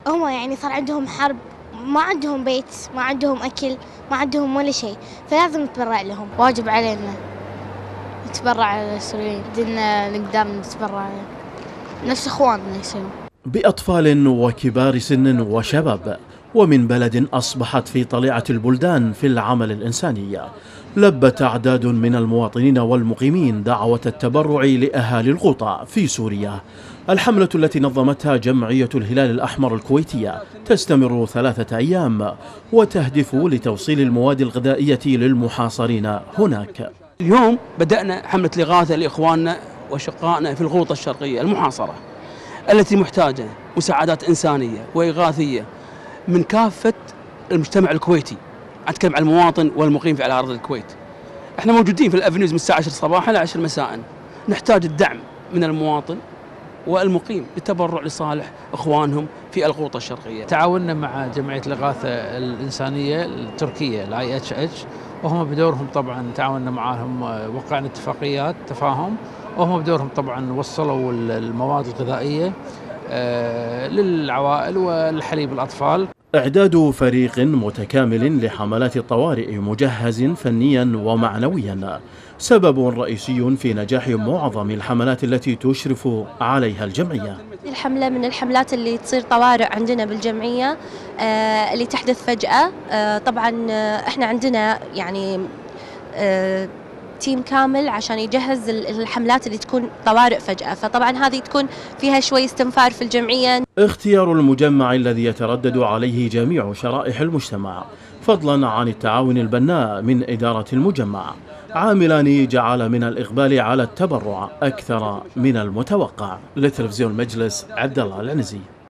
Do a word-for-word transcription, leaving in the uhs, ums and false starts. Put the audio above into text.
هم يعني صار عندهم حرب، ما عندهم بيت، ما عندهم أكل، ما عندهم ولا شيء، فلازم نتبرع لهم. واجب علينا نتبرع للسوريين، بدنا نقدر نتبرع نفس إخواننا يصيروا. بأطفال وكبار سن وشباب، ومن بلد أصبحت في طليعة البلدان في العمل الإنساني، لبت أعداد من المواطنين والمقيمين دعوة التبرع لأهالي الغوطة في سوريا. الحملة التي نظمتها جمعية الهلال الأحمر الكويتية تستمر ثلاثة أيام، وتهدف لتوصيل المواد الغذائية للمحاصرين هناك. اليوم بدأنا حملة الإغاثة لإخواننا وشقائنا في الغوطة الشرقية المحاصرة، التي محتاجة مساعدات إنسانية وإغاثية من كافة المجتمع الكويتي. أتكلم عن المواطن والمقيم على أرض الكويت. احنا موجودين في الأفنيوز من الساعة عشرة صباحا إلى عشرة مساء. نحتاج الدعم من المواطن والمقيم للتبرع لصالح إخوانهم في الغوطة الشرقية. تعاوننا مع جمعية الإغاثة الإنسانية التركية الآي إتش إتش، وهم بدورهم طبعا تعاوننا معهم، وقعنا اتفاقيات تفاهم، وهم بدورهم طبعا وصلوا المواد الغذائية للعوائل والحليب الأطفال. إعداد فريق متكامل لحملات الطوارئ مجهز فنيا ومعنويا سبب رئيسي في نجاح معظم الحملات التي تشرف عليها الجمعية. الحملة من الحملات اللي تصير طوارئ عندنا بالجمعية، آه اللي تحدث فجأة. آه طبعا آه احنا عندنا يعني آه تيم كامل عشان يجهز الحملات اللي تكون طوارئ فجأة، فطبعا هذه تكون فيها شوي استنفار في الجمعية. اختيار المجمع الذي يتردد عليه جميع شرائح المجتمع، فضلا عن التعاون البناء من إدارة المجمع، عاملان جعل من الإقبال على التبرع أكثر من المتوقع. لتلفزيون المجلس، عبد الله العنزي.